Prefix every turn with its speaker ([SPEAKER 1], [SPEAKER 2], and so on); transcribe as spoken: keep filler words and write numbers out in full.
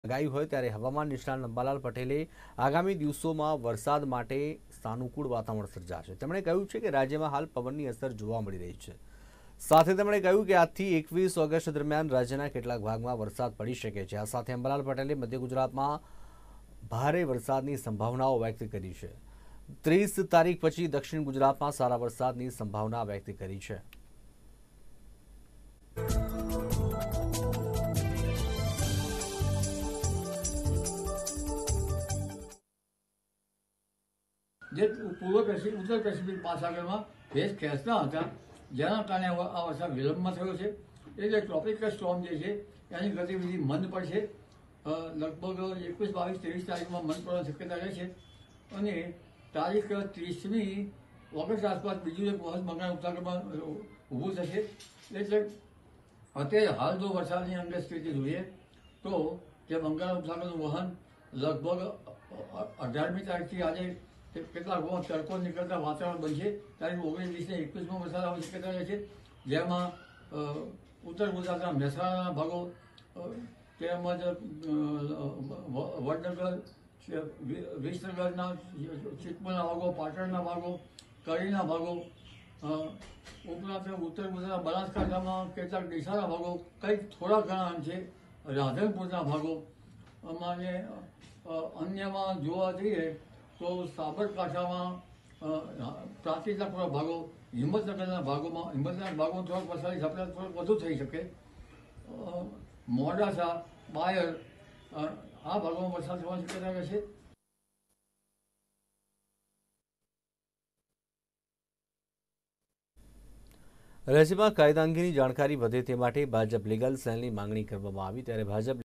[SPEAKER 1] આગાહી હોય ત્યારે હવામાન નિષ્ણાત અંબાલાલ પટેલે આગામી દિવસોમાં વરસાદ માટે સાનુકૂળ વાતાવરણ સર્જાશે। તેમણે કહ્યું છે કે રાજ્યમાં હાલ પવનની અસર જોવા મળી રહી છે। સાથે તેમણે કહ્યું કે આજથી એકવીસ ઓગસ્ટ દરમિયાન રાજ્યના કેટલાક ભાગમાં વરસાદ પડી શકે છે। આ સાથે અંબાલાલ પટેલે મધ્ય ગુજરાતમાં ભારે વરસાદની સંભાવનાઓ વ્યક્ત કરી છે। ત્રીસ તારીખ પછી દક્ષિણ ગુજરાતમાં સારા વરસાદની સંભાવના વ્યક્ત કરી છે।
[SPEAKER 2] જે પૂર્વ પેસિફિક ઉત્તર પેસિફિક મહાસાગરમાં ભેજ ખેંચતા હતા, જેના કારણે આ વરસાદ વિલંબમાં થયો છે। એટલે ટ્રોપિકલ સ્ટોર્મ જે છે એની ગતિવિધિ મંદ પડશે। લગભગ એકવીસ બાવીસ ત્રેવીસ તારીખમાં મંદ પડવાની શક્યતા રહે છે અને તારીખ ત્રીસમી ઓગસ્ટ આસપાસ બીજું એક વખત બંગાળ ઉપસાગરમાં ઊભું થશે। એટલે અત્યારે હાલ જો વરસાદની અંગે સ્થિતિ જોઈએ તો કે બંગાળ ઉપસાગરનું વહન લગભગ અઢારમી તારીખથી આજે કેટલાક વખત તડકો નીકળતા વાતાવરણ બનશે। તારીખ ઓગણીસ વીસ ને એકવીસમાં વરસાદ આવવાની શક્યતા રહે છે, જેમાં ઉત્તર ગુજરાતના મહેસાણાના ભાગો તેમજ વડનગર વિસનગરના સિદ્ધપુરના ભાગો, પાટણના ભાગો, કડીના ભાગો ઉપરાંત ઉત્તર ગુજરાતના બનાસકાંઠામાં કેટલાક ડીસાના ભાગો, કંઈક થોડા ઘણા અંશે રાધનપુરના ભાગો અને અન્યમાં જોવા જઈએ તો સાબરકાંઠામાં પ્રાંતિજના થોડા ભાગો, હિંમતનગરના ભાગોમાં હિંમતનગરના ભાગોમાં થોડાક વરસાદી ઝાપટા થોડાક વધુ થઈ શકે। મોડાસા, બાયર આ ભાગોમાં વરસાદ થવાની શક્યતા રહેશે।
[SPEAKER 1] રાજ્યમાં કાયદા અંગેની જાણકારી વધે તે માટે ભાજપ લીગલ સેલની માંગણી કરવામાં આવી, ત્યારે ભાજપ